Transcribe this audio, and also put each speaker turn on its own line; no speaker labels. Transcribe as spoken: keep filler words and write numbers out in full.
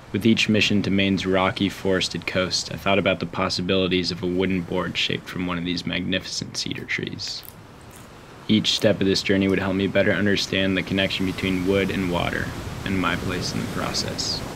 With each mission to Maine's rocky, forested coast, I thought about the possibilities of a wooden board shaped from one of these magnificent cedar trees. Each step of this journey would help me better understand the connection between wood and water, and my place in the process.